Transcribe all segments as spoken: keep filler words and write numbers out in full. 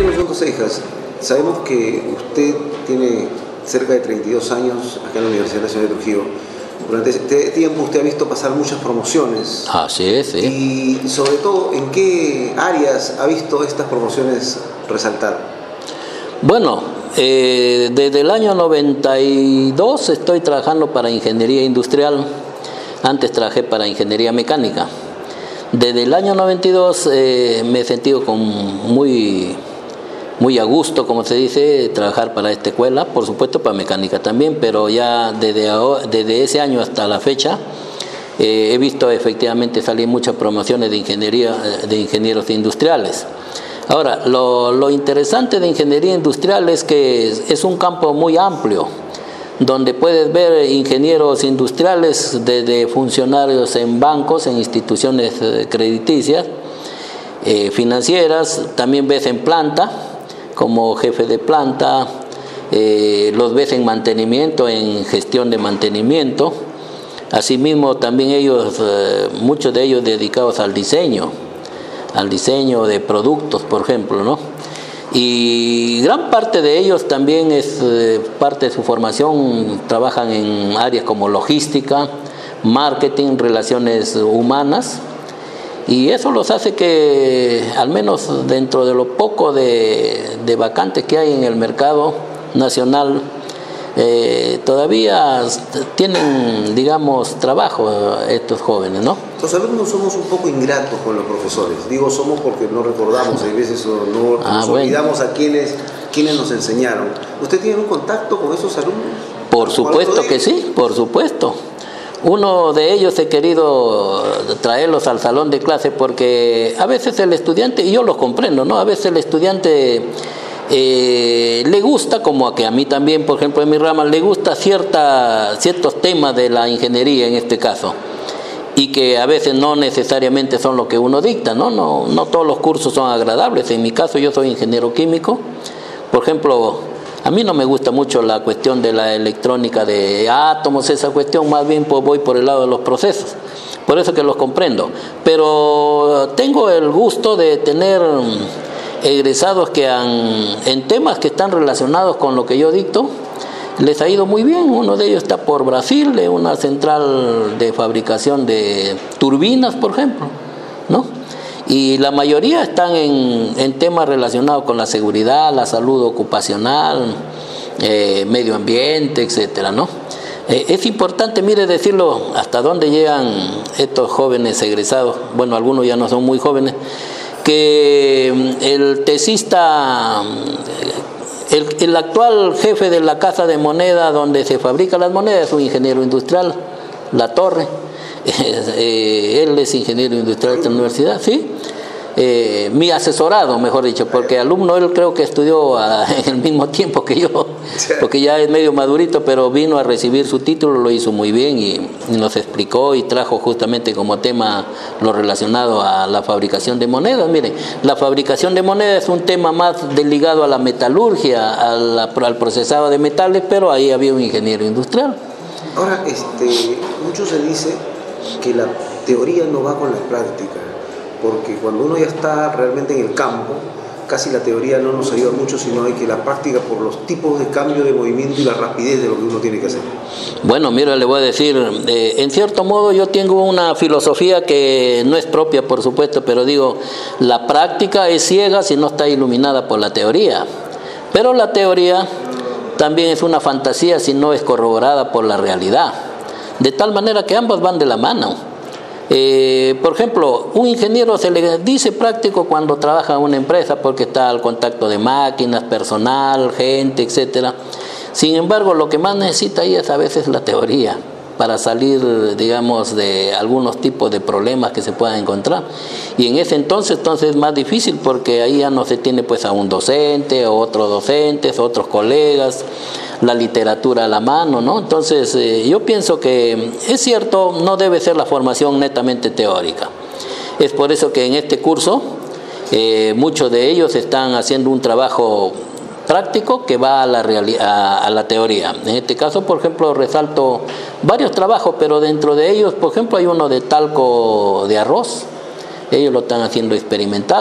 Ingeniero Yonto Seijas, sabemos que usted tiene cerca de treinta y dos años acá en la Universidad Nacional de Trujillo. Durante este tiempo usted ha visto pasar muchas promociones. Así es, sí. Y sobre todo, ¿en qué áreas ha visto estas promociones resaltar? Bueno, eh, desde el año noventa y dos estoy trabajando para ingeniería industrial. Antes trabajé para ingeniería mecánica. Desde el año noventa y dos eh, me he sentido con muy, muy a gusto, como se dice, trabajar para esta escuela, por supuesto para mecánica también, pero ya desde, desde ese año hasta la fecha eh, he visto efectivamente salir muchas promociones de ingeniería, de ingenieros industriales. Ahora, lo, lo interesante de ingeniería industrial es que es, es un campo muy amplio, donde puedes ver ingenieros industriales desde funcionarios en bancos, en instituciones crediticias, eh, financieras, también ves en planta, como jefe de planta, eh, los ves en mantenimiento, en gestión de mantenimiento, asimismo también ellos, eh, muchos de ellos dedicados al diseño, al diseño de productos, por ejemplo, ¿no? Y gran parte de ellos también es eh, parte de su formación, trabajan en áreas como logística, marketing, relaciones humanas, y eso los hace que, al menos dentro de lo poco de, de vacantes que hay en el mercado nacional, eh, todavía tienen, digamos, trabajo estos jóvenes, ¿no? Los alumnos somos un poco ingratos con los profesores. Digo somos porque no recordamos, hay veces no ah, nos bueno. olvidamos a quienes, quienes nos enseñaron. ¿Usted tiene un contacto con esos alumnos? Por supuesto que sí, por supuesto. Uno de ellos he querido traerlos al salón de clase porque a veces el estudiante, y yo los comprendo, ¿no? A veces el estudiante eh, le gusta, como a que a mí también, por ejemplo, en mi rama, le gusta cierta, ciertos temas de la ingeniería en este caso, y que a veces no necesariamente son lo que uno dicta, ¿no? No, no todos los cursos son agradables. En mi caso yo soy ingeniero químico, por ejemplo, a mí no me gusta mucho la cuestión de la electrónica de átomos, esa cuestión, más bien pues voy por el lado de los procesos, por eso que los comprendo, pero tengo el gusto de tener egresados que han, en temas que están relacionados con lo que yo dicto, les ha ido muy bien. Uno de ellos está por Brasil, de una central de fabricación de turbinas, por ejemplo, ¿no? Y la mayoría están en, en temas relacionados con la seguridad, la salud ocupacional, eh, medio ambiente, etcétera, ¿no? Eh, es importante, mire, decirlo, hasta dónde llegan estos jóvenes egresados, bueno, algunos ya no son muy jóvenes, que el tesista, el, el actual jefe de la casa de moneda donde se fabrican las monedas es un ingeniero industrial, La Torre. Eh, él es ingeniero industrial de esta universidad, ¿sí? Eh, mi asesorado, mejor dicho, porque alumno él creo que estudió a, en el mismo tiempo que yo, porque ya es medio madurito, pero vino a recibir su título, lo hizo muy bien y, y nos explicó y trajo justamente como tema lo relacionado a la fabricación de monedas. Miren, la fabricación de monedas es un tema más de, ligado a la metalurgia, a la, al procesado de metales, pero ahí había un ingeniero industrial. Ahora, este, mucho se dice que la teoría no va con la práctica, porque cuando uno ya está realmente en el campo, casi la teoría no nos ayuda mucho, sino hay que la práctica por los tipos de cambio de movimiento y la rapidez de lo que uno tiene que hacer. Bueno, mira, le voy a decir, eh, en cierto modo yo tengo una filosofía que no es propia, por supuesto, pero digo, la práctica es ciega si no está iluminada por la teoría, pero la teoría también es una fantasía si no es corroborada por la realidad, de tal manera que ambas van de la mano. Eh, por ejemplo, un ingeniero se le dice práctico cuando trabaja en una empresa porque está al contacto de máquinas, personal, gente, etcétera. Sin embargo, lo que más necesita ahí es a veces la teoría para salir, digamos, de algunos tipos de problemas que se puedan encontrar. Y en ese entonces, entonces es más difícil porque ahí ya no se tiene pues a un docente o otros docentes, otros colegas, la literatura a la mano, ¿no? Entonces, eh, yo pienso que es cierto, no debe ser la formación netamente teórica. Es por eso que en este curso eh, muchos de ellos están haciendo un trabajo práctico que va a la, a, a la teoría. En este caso, por ejemplo, resalto varios trabajos, pero dentro de ellos, por ejemplo, hay uno de talco de arroz. Ellos lo están haciendo experimental.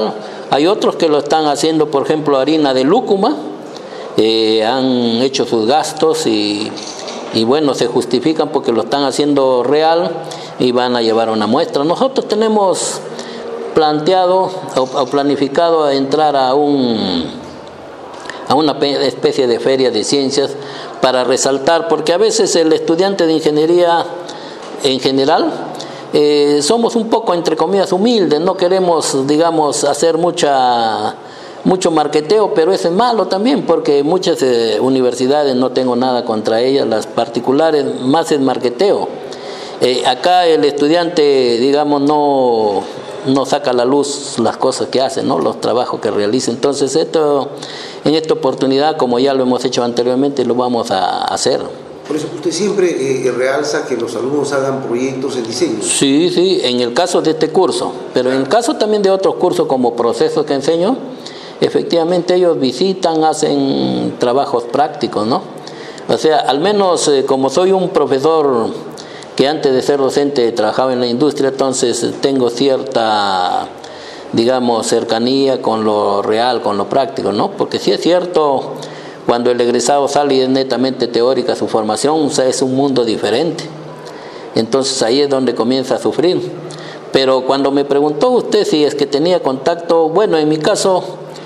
Hay otros que lo están haciendo, por ejemplo, harina de lúcuma, eh, han hecho sus gastos y, y bueno, se justifican porque lo están haciendo real y van a llevar una muestra. Nosotros tenemos planteado o, o planificado entrar a un a una especie de feria de ciencias para resaltar, porque a veces el estudiante de ingeniería en general eh, somos un poco, entre comillas, humildes, no queremos, digamos, hacer mucha mucho marketeo, pero eso es malo también, porque muchas eh, universidades, no tengo nada contra ellas, las particulares, más es marketeo. Eh, acá el estudiante, digamos, no, no saca a la luz las cosas que hace, ¿no? Los trabajos que realiza. Entonces, esto, en esta oportunidad, como ya lo hemos hecho anteriormente, lo vamos a hacer. Por eso usted siempre eh, realza que los alumnos hagan proyectos en diseño. Sí, sí, en el caso de este curso, pero en el caso también de otros cursos como procesos que enseño, efectivamente ellos visitan, hacen trabajos prácticos, ¿no? O sea, al menos eh, como soy un profesor que antes de ser docente trabajaba en la industria, entonces tengo cierta, digamos, cercanía con lo real, con lo práctico, ¿no? Porque sí es cierto, cuando el egresado sale y es netamente teórica su formación, o sea, es un mundo diferente. Entonces ahí es donde comienza a sufrir. Pero cuando me preguntó usted si es que tenía contacto, bueno, en mi caso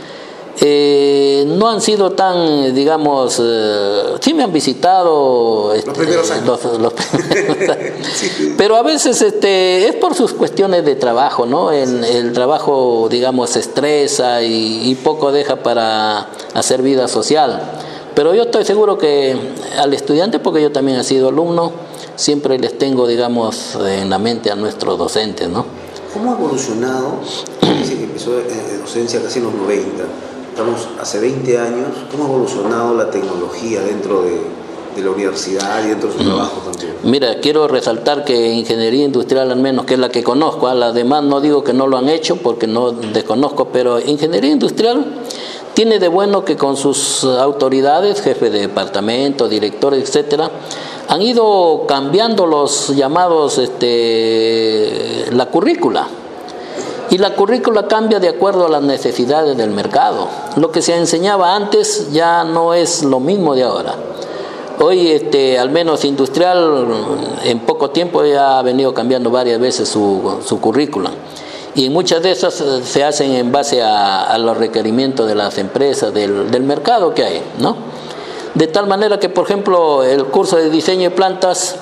eh, no han sido tan, digamos, eh, sí me han visitado este, los primeros años. Los, los primeros años. Sí. Pero a veces este, es por sus cuestiones de trabajo, ¿no? El, el trabajo, digamos, se estresa y, y poco deja para hacer vida social. Pero yo estoy seguro que al estudiante, porque yo también he sido alumno, siempre les tengo, digamos, en la mente a nuestros docentes, ¿no? ¿Cómo ha evolucionado? Dice que empezó eh, docencia casi en los noventa, estamos hace veinte años. ¿Cómo ha evolucionado la tecnología dentro de, de la universidad y dentro de su mm. trabajo también? Mira, quiero resaltar que ingeniería industrial, al menos, que es la que conozco, a las demás no digo que no lo han hecho porque no desconozco, pero ingeniería industrial tiene de bueno que con sus autoridades, jefes de departamento, directores, etcétera, han ido cambiando los llamados, este, la currícula. Y la currícula cambia de acuerdo a las necesidades del mercado. Lo que se enseñaba antes ya no es lo mismo de ahora. Hoy, este, al menos industrial, en poco tiempo ya ha venido cambiando varias veces su, su currícula. Y muchas de esas se hacen en base a, a los requerimientos de las empresas, del, del mercado que hay, ¿no? De tal manera que, por ejemplo, el curso de diseño de plantas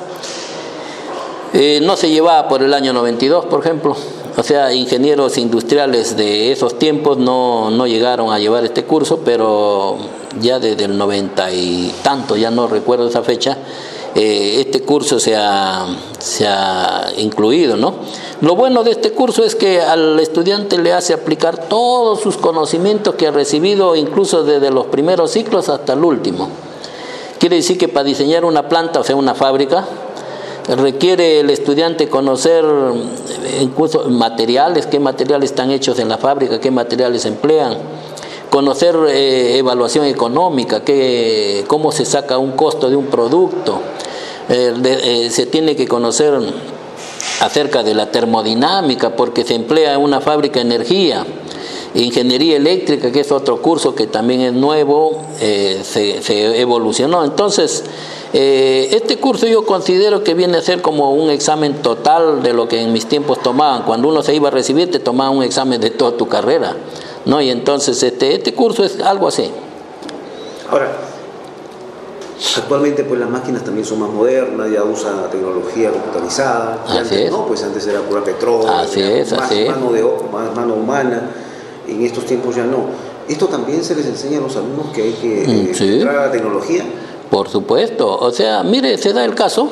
eh, no se llevaba por el año noventa y dos, por ejemplo. O sea, ingenieros industriales de esos tiempos no, no llegaron a llevar este curso, pero ya desde el noventa y tanto, ya no recuerdo esa fecha, eh, este curso se ha, se ha incluido, ¿no? Lo bueno de este curso es que al estudiante le hace aplicar todos sus conocimientos que ha recibido, incluso desde los primeros ciclos hasta el último. Quiere decir que para diseñar una planta, o sea, una fábrica, requiere el estudiante conocer incluso materiales, qué materiales están hechos en la fábrica, qué materiales se emplean, conocer eh, evaluación económica, qué, cómo se saca un costo de un producto, eh, de, eh, se tiene que conocer acerca de la termodinámica, porque se emplea en una fábrica energía. Ingeniería eléctrica, que es otro curso que también es nuevo, eh, se, se evolucionó. Entonces, eh, este curso yo considero que viene a ser como un examen total de lo que en mis tiempos tomaban. Cuando uno se iba a recibir, te tomaban un examen de toda tu carrera, ¿no? Y entonces este, este curso es algo así. Ahora, actualmente pues las máquinas también son más modernas, ya usa tecnología computarizada. Así antes, es. ¿no? Pues antes era pura petróleo, así es, más así mano, de, más mano humana. En estos tiempos ya no. ¿Esto también se les enseña a los alumnos que hay que eh, sí. entrar a la tecnología? Por supuesto. O sea, mire, se da el caso.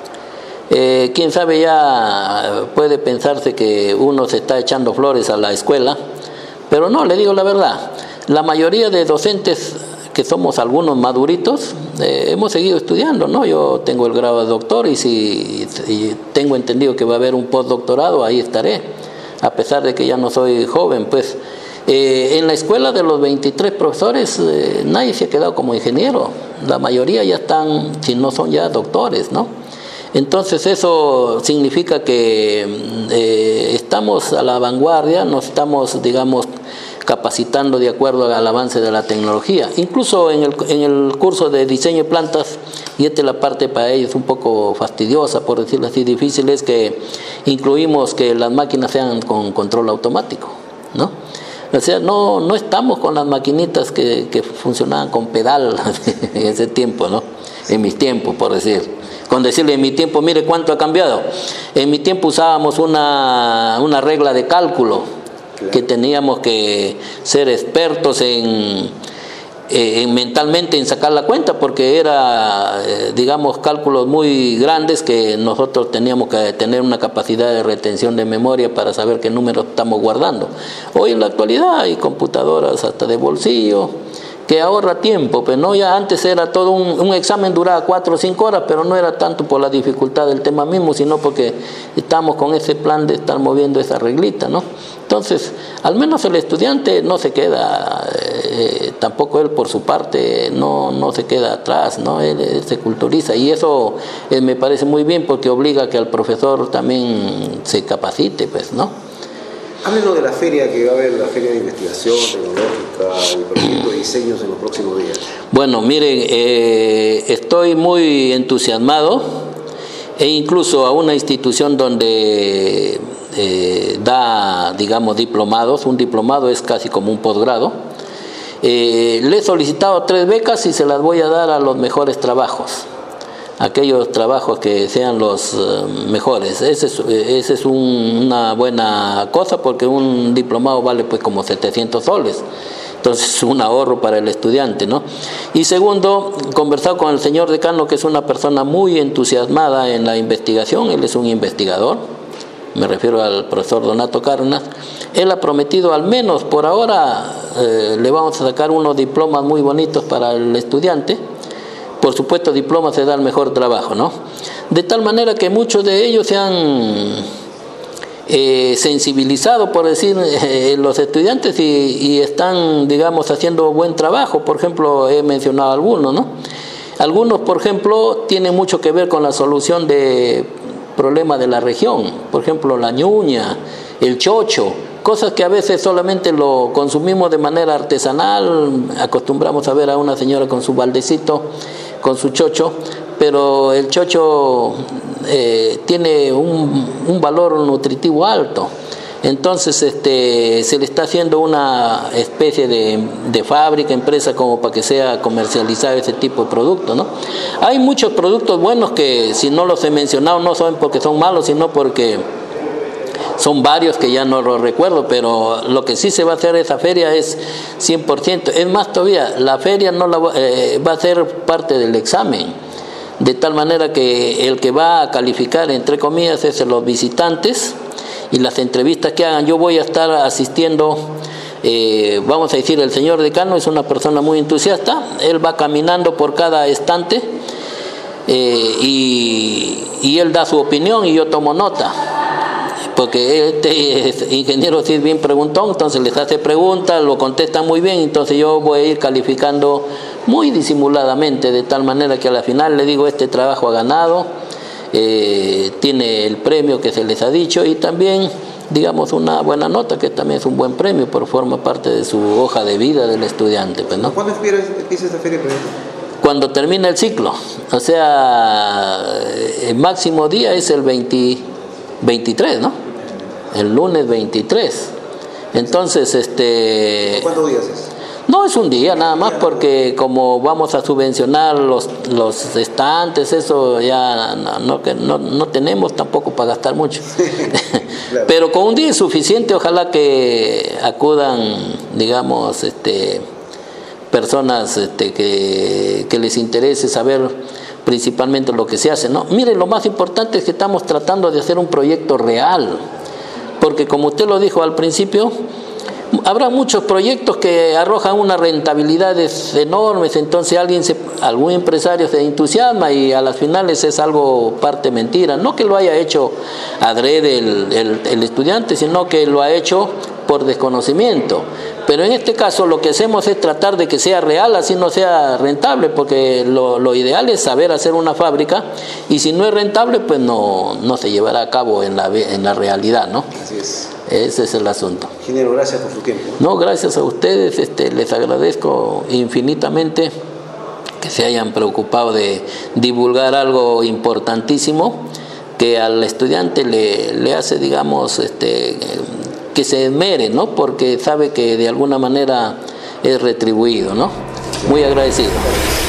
Eh, quién sabe, ya puede pensarse que uno se está echando flores a la escuela, pero no, le digo la verdad. La mayoría de docentes, que somos algunos maduritos, eh, hemos seguido estudiando, ¿no? Yo tengo el grado de doctor y si y tengo entendido que va a haber un postdoctorado, ahí estaré, a pesar de que ya no soy joven, pues. Eh, en la escuela de los veintitrés profesores, eh, nadie se ha quedado como ingeniero. La mayoría ya están, si no son ya doctores, ¿no? Entonces eso significa que eh, estamos a la vanguardia, nos estamos, digamos, capacitando de acuerdo al avance de la tecnología. Incluso en el, en el curso de diseño de plantas, y esta es la parte para ellos un poco fastidiosa, por decirlo así, difícil, es que incluimos que las máquinas sean con control automático, ¿no? O sea, no, no estamos con las maquinitas que, que funcionaban con pedal en ese tiempo, ¿no? En mis tiempos, por decir. Con decirle en mi tiempo, mire cuánto ha cambiado. En mi tiempo usábamos una, una regla de cálculo, que teníamos que ser expertos en, en mentalmente en sacar la cuenta, porque era, eh, digamos, cálculos muy grandes que nosotros teníamos que tener una capacidad de retención de memoria para saber qué números estamos guardando. Hoy en la actualidad hay computadoras hasta de bolsillo, que ahorra tiempo, pero no, ya antes era todo un, un examen, duraba cuatro o cinco horas, pero no era tanto por la dificultad del tema mismo, sino porque estamos con ese plan de estar moviendo esa reglita, ¿no? Entonces, al menos el estudiante no se queda, eh, tampoco él por su parte no, no se queda atrás, ¿no? Él, él se culturiza, y eso eh, me parece muy bien, porque obliga a que el profesor también se capacite, pues, ¿no? Háblenos de la feria que va a haber, la feria de investigación tecnológica y proyectos de diseños en los próximos días. Bueno, miren, eh, estoy muy entusiasmado, e incluso a una institución donde eh, da, digamos, diplomados. Un diplomado es casi como un posgrado. Eh, le he solicitado tres becas y se las voy a dar a los mejores trabajos. Aquellos trabajos que sean los uh, mejores. Ese es, ese es un, una buena cosa, porque un diplomado vale pues como setecientos soles. Entonces es un ahorro para el estudiante, ¿no? Y segundo, conversado con el señor decano, que es una persona muy entusiasmada en la investigación. Él es un investigador, me refiero al profesor Donato Cárdenas. Él ha prometido, al menos por ahora, eh, le vamos a sacar unos diplomas muy bonitos para el estudiante. Por supuesto, diploma se da el mejor trabajo, ¿no? De tal manera que muchos de ellos se han eh, sensibilizado, por decir, eh, los estudiantes, y, y están, digamos, haciendo buen trabajo. Por ejemplo, he mencionado algunos, ¿no? Algunos, por ejemplo, tienen mucho que ver con la solución de problemas de la región. Por ejemplo, la ñuña, el chocho, cosas que a veces solamente lo consumimos de manera artesanal. Acostumbramos a ver a una señora con su baldecito, con su chocho, pero el chocho eh, tiene un, un valor nutritivo alto. Entonces este, se le está haciendo una especie de, de fábrica, empresa, como para que sea comercializado ese tipo de producto, ¿no? Hay muchos productos buenos que, si no los he mencionado, no son porque son malos, sino porque son varios que ya no los recuerdo, pero lo que sí se va a hacer esa feria es cien por ciento. Es más todavía, la feria no la va, eh, va a ser parte del examen, de tal manera que el que va a calificar, entre comillas, es los visitantes, y las entrevistas que hagan. Yo voy a estar asistiendo, eh, vamos a decir, el señor decano es una persona muy entusiasta. Él va caminando por cada estante, eh, y, y él da su opinión y yo tomo nota, porque este ingeniero sí es bien preguntón, entonces les hace preguntas, lo contestan muy bien, entonces yo voy a ir calificando muy disimuladamente, de tal manera que a la final le digo: este trabajo ha ganado, eh, tiene el premio que se les ha dicho, y también, digamos, una buena nota, que también es un buen premio, pero forma parte de su hoja de vida del estudiante, pues, ¿no? ¿Cuándo empieza esta feria, presidente? Cuando termina el ciclo, o sea, el máximo día es el veinte, veintitrés, ¿no? El lunes veintitrés. Entonces, este... ¿cuántos días es? No, es un día nada más, porque como vamos a subvencionar los, los estantes, eso ya no, no, no, no tenemos tampoco para gastar mucho. Claro. Pero con un día es suficiente. Ojalá que acudan, digamos, este, personas este, que, que les interese saber principalmente lo que se hace, ¿no? Mire, lo más importante es que estamos tratando de hacer un proyecto real, porque como usted lo dijo al principio, habrá muchos proyectos que arrojan unas rentabilidades enormes, entonces alguien se, algún empresario se entusiasma y a las finales es algo parte mentira. No que lo haya hecho adrede el, el, el estudiante, sino que lo ha hecho por desconocimiento. Pero en este caso lo que hacemos es tratar de que sea real, así no sea rentable, porque lo, lo ideal es saber hacer una fábrica, y si no es rentable, pues no, no se llevará a cabo en la, en la realidad, ¿no? Así es. Ese es el asunto. Ingeniero, gracias por su tiempo. No, gracias a ustedes, este, les agradezco infinitamente que se hayan preocupado de divulgar algo importantísimo que al estudiante le, le hace, digamos, este, que se esmere, ¿no? Porque sabe que de alguna manera es retribuido, ¿no? Muy agradecido.